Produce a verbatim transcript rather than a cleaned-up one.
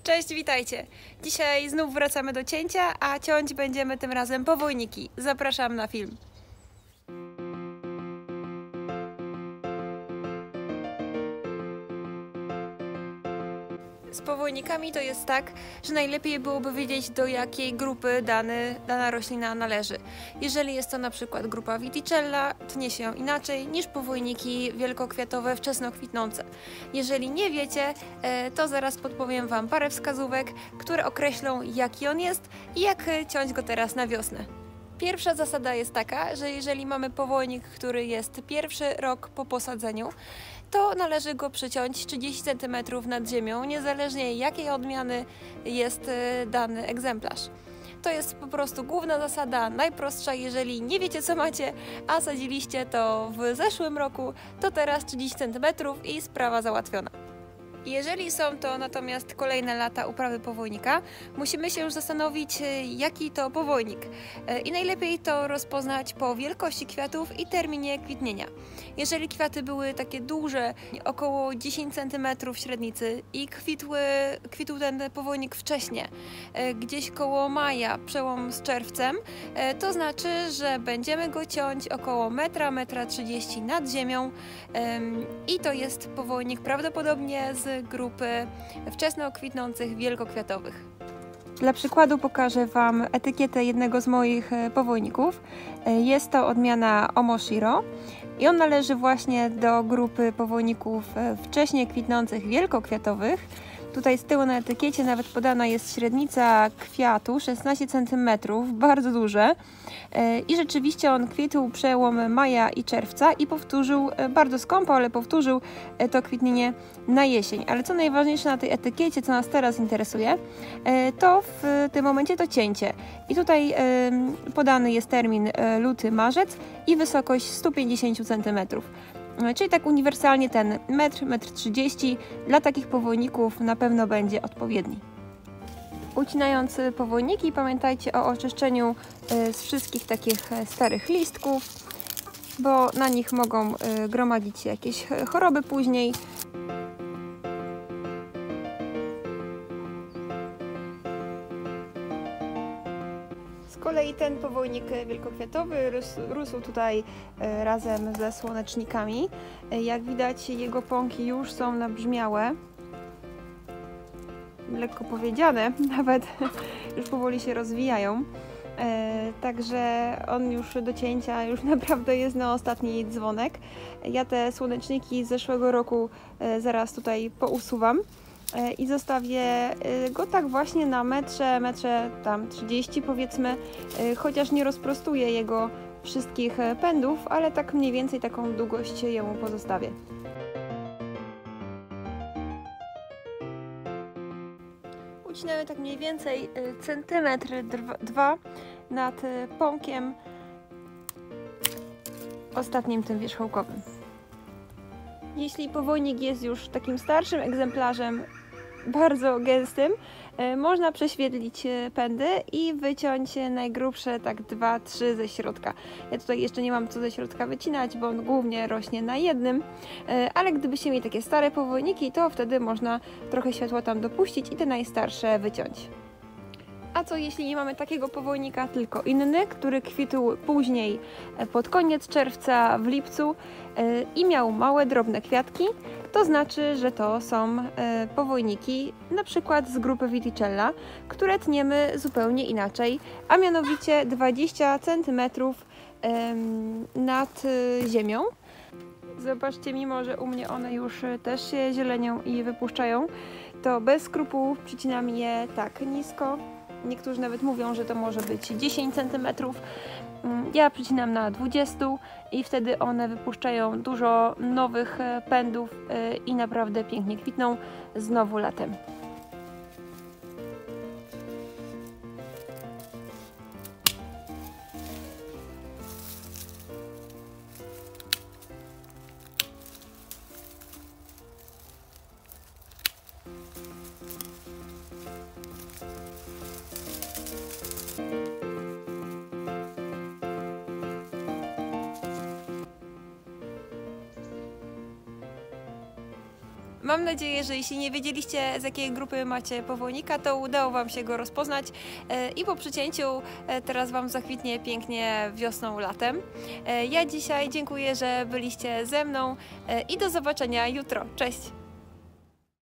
Cześć, witajcie! Dzisiaj znów wracamy do cięcia, a ciąć będziemy tym razem powojniki. Zapraszam na film. Z powojnikami to jest tak, że najlepiej byłoby wiedzieć, do jakiej grupy dany, dana roślina należy. Jeżeli jest to na przykład grupa Viticella, tnie się ją inaczej niż powojniki wielkokwiatowe wczesnokwitnące. Jeżeli nie wiecie, to zaraz podpowiem Wam parę wskazówek, które określą, jaki on jest i jak ciąć go teraz na wiosnę. Pierwsza zasada jest taka, że jeżeli mamy powojnik, który jest pierwszy rok po posadzeniu, to należy go przyciąć trzydzieści centymetrów nad ziemią, niezależnie jakiej odmiany jest dany egzemplarz. To jest po prostu główna zasada, najprostsza. Jeżeli nie wiecie, co macie, a sadziliście to w zeszłym roku, to teraz trzydzieści centymetrów i sprawa załatwiona. Jeżeli są to natomiast kolejne lata uprawy powojnika, musimy się już zastanowić, jaki to powojnik. I najlepiej to rozpoznać po wielkości kwiatów i terminie kwitnienia. Jeżeli kwiaty były takie duże, około dziesięć centymetrów średnicy i kwitły, kwitł ten powojnik wcześnie, gdzieś koło maja, przełom z czerwcem, to znaczy, że będziemy go ciąć około metra, metra trzydzieści nad ziemią i to jest powojnik prawdopodobnie z grupy wczesno kwitnących wielkokwiatowych. Dla przykładu pokażę Wam etykietę jednego z moich powojników. Jest to odmiana Omoshiro i on należy właśnie do grupy powojników wcześnie kwitnących wielkokwiatowych. Tutaj z tyłu na etykiecie nawet podana jest średnica kwiatu szesnaście centymetrów, bardzo duże. I rzeczywiście on kwitł przełom maja i czerwca i powtórzył, bardzo skąpo, ale powtórzył to kwitnienie na jesień. Ale co najważniejsze na tej etykiecie, co nas teraz interesuje, to w tym momencie to cięcie. I tutaj podany jest termin luty, marzec i wysokość sto pięćdziesiąt centymetrów. Czyli tak uniwersalnie ten metr, metr trzydzieści dla takich powojników na pewno będzie odpowiedni. Ucinając powojniki, pamiętajcie o oczyszczeniu z wszystkich takich starych listków, bo na nich mogą gromadzić się jakieś choroby później. Z kolei ten powojnik wielkokwiatowy rósł, rósł tutaj razem ze słonecznikami. Jak widać, jego pąki już są nabrzmiałe. Lekko powiedziane, nawet już powoli się rozwijają. Także on już do cięcia już naprawdę jest na ostatni dzwonek. Ja te słoneczniki z zeszłego roku zaraz tutaj pousuwam. I zostawię go tak właśnie na metrze, metrze tam trzydzieści powiedzmy, chociaż nie rozprostuję jego wszystkich pędów, ale tak mniej więcej taką długość jemu pozostawię. Ucinamy tak mniej więcej centymetr, dwa nad pąkiem ostatnim tym wierzchołkowym. Jeśli powojnik jest już takim starszym egzemplarzem, bardzo gęstym, można prześwietlić pędy i wyciąć najgrubsze tak dwa trzy ze środka. Ja tutaj jeszcze nie mam co ze środka wycinać, bo on głównie rośnie na jednym, ale gdybyście mieli takie stare powojniki, to wtedy można trochę światła tam dopuścić i te najstarsze wyciąć. A co jeśli nie mamy takiego powojnika, tylko inny, który kwitł później pod koniec czerwca, w lipcu i miał małe, drobne kwiatki, to znaczy, że to są powojniki na przykład z grupy Viticella, które tniemy zupełnie inaczej, a mianowicie dwadzieścia centymetrów nad ziemią. Zobaczcie, mimo że u mnie one już też się zielenią i wypuszczają, to bez skrupułów przycinam je tak nisko. Niektórzy nawet mówią, że to może być dziesięć centymetrów. Ja przycinam na dwadzieścia i wtedy one wypuszczają dużo nowych pędów i naprawdę pięknie kwitną znowu latem. Mam nadzieję, że jeśli nie wiedzieliście, z jakiej grupy macie powojnika, to udało Wam się go rozpoznać i po przycięciu teraz Wam zakwitnie pięknie wiosną, latem. Ja dzisiaj dziękuję, że byliście ze mną i do zobaczenia jutro. Cześć!